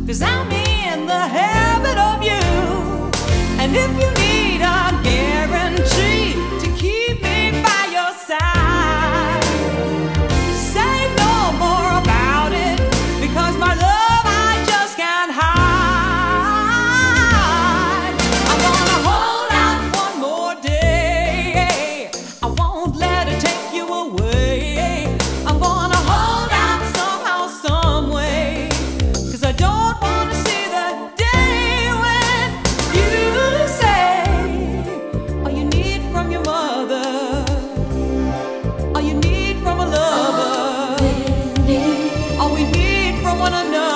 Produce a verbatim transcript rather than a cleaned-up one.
'cause I'm in the habit of you. And if you need a guarantee to keep me by your side, say no more about it, because my love I just can't hide. I'm gonna hold out one more day. I won't let it take you away. I'm gonna hold out somehow, some way, 'cause I don't want to see the day when you say all you need from your mother, all you need from a lover, all we need from one another.